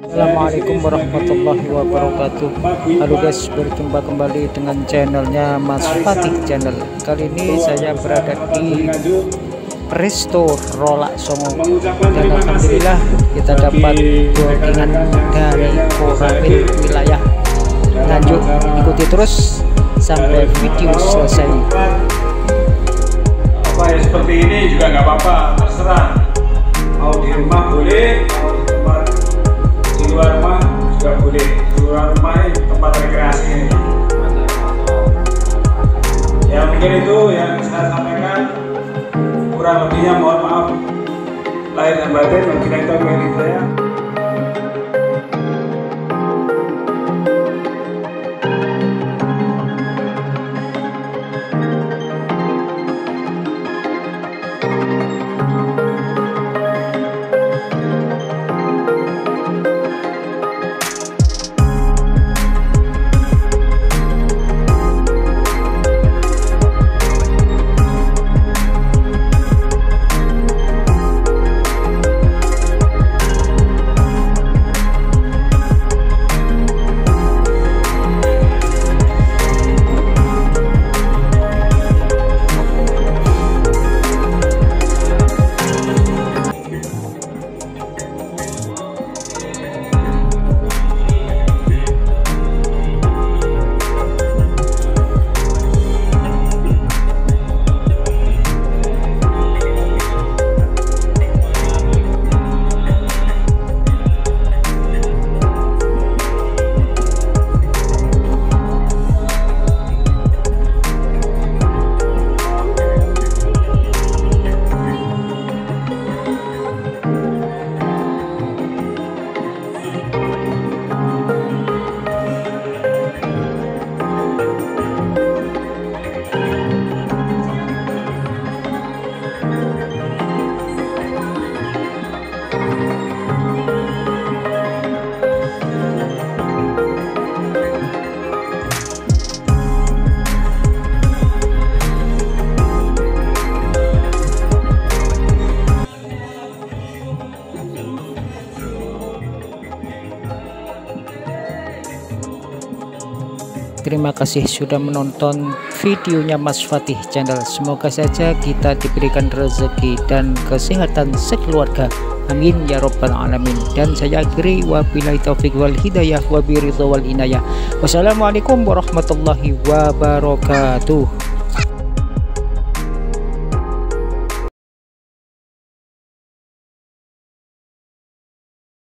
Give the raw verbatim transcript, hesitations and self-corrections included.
Assalamualaikum warahmatullahi wabarakatuh. Halo guys, berjumpa kembali dengan channelnya Mas Fatih Channel. Kali ini saya berada di Presto Rolak Songo, dan alhamdulillah kita dapat bookingan dari Koramil wilayah Nganjuk. Ikuti terus sampai video selesai. Apa ya, seperti ini juga nggak apa-apa, terserah. Mau di rumah boleh, mau di tempat di luar rumah juga boleh. Di luar rumah ini tempat rekreasi ini. Ya mungkin itu yang saya sampaikan. Kurang lebihnya mohon maaf lahir dan batin. Wabillahi taufiq wal hidayah. Terima kasih sudah menonton videonya Mas Fatih Channel. Semoga saja kita diberikan rezeki dan kesehatan sekeluarga. Amin ya robbal alamin. Dan saya akhiri, wabillahi taufiq wal hidayah, wabiridho wal inayah. Wassalamualaikum warahmatullahi wabarakatuh.